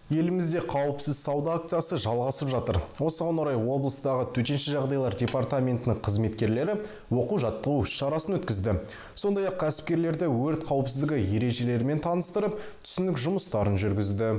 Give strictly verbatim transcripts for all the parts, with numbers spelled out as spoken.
Елімізде қауіпсіз сауда акциясы жалғасып жатыр. Осыған орай облыстағы төтенше жағдайлар департаментінің қызметкерлері оқу жаттығу шарасын өткізді. Сондай-ақ кәсіпкерлерді өрт қауіпсіздігі ережелерімен таныстырып, түсінік жұмыстарын жүргізді.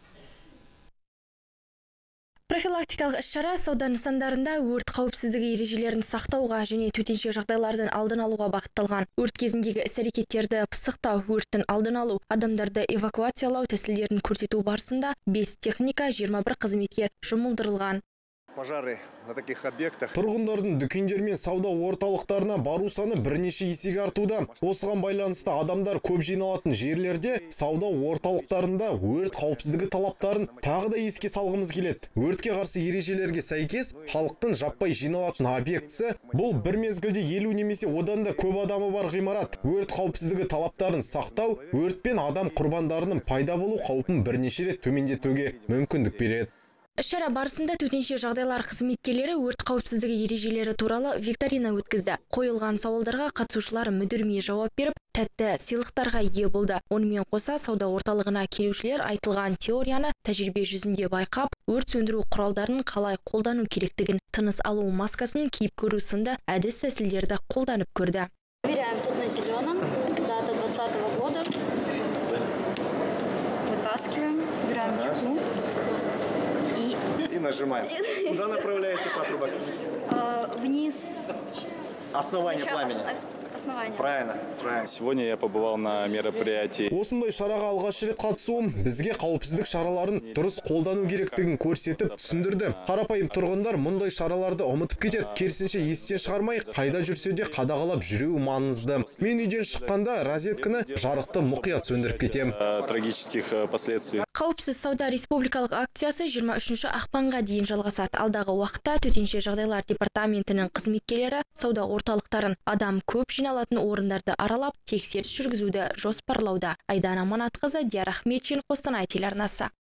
Профилактикалық іс-шара сауда нысандарында өрт қауіпсіздігі ережелерін сақтауға және төтенше жағдайлардың алдын алуға бағытталған. Өрт кезіндегі іс-әрекеттерді пысықтау, өрттің алдын алу, адамдарды эвакуациялау тәсілдерін көрсету барысында бес техника, жиырма бір қызметкер жұмылдырылған. Пожары на таких объектах. Тұрғындардың дүкендер мен сауда орталықтарына бару саны бірнеше есеге артуда. Осыған байланысты адамдар көп жиналатын жерлерде сауда орталықтарында өрт қауіпсіздігі талаптарын тағы да еске салғымыз келеді. Өртке қарсы ережелерге сәйкес халықтың жаппай жиналатын объектісі бұл бір мезгілде елу немесе одан да көп адамы бар ғимарат. Өрт қауіпсіздігі талаптарын сақтау өртпен адам құрбандарының пайда болу қаупін бірнеше рет төмендетуге мүмкіндік береді. Іс-шара барысында төтенше жағдайлар қызметкерлері өрт қауіпсіздігі ережелері туралы викторина өткізді. Қойылған сауалдарға қатысушылар мүдірмей жауап беріп, тәтті сыйлықтарға ие болды. Онымен қоса сауда орталығына келушілер айтылған теорияны тәжірибе жүзінде байқап, өрт сөндіру құралдарын қалай қолдану керектігін, тыныс алу маскасын киіп көру сынды әдіс тәсілдерді қолданып көрді. Проверяем тут на зеленом, дата двадцатого года. Вытаскиваем, убираем чехлу. И нажимаем. Куда направляете патрубок? Вниз. Основание пламени. Основание. Правильно, правильно. Сегодня я побывал на мероприятии. Осындай шараға алғаш рет қатысуым бізге қауіпсіздік шараларын дұрыс қолдану керектігін көрсетіп түсіндірді. Қарапайым тұрғындар мұндай шараларды ұмытып кетеді. Керісінше естен шығармай, қайда жүрсе де қадағалап жүруі маңызды. Мен үйден шыққанда розетканы жарықты мұқият сөндіріп кетем. Трагических последствий. Қауіпсіз сауда республикалық акциясы жиырма үшінші ақпанға дейін жалғасады. Алдағы уақытта төтенше жағдайлар департаментінің қызметкерлері сауда орталықтарын адам көп жиналатын орындарды аралап, тексеріс жүргізуді жоспарлауда. Айдана Манатқызы, Диар Ахметшин, Қостанай телеарнасы.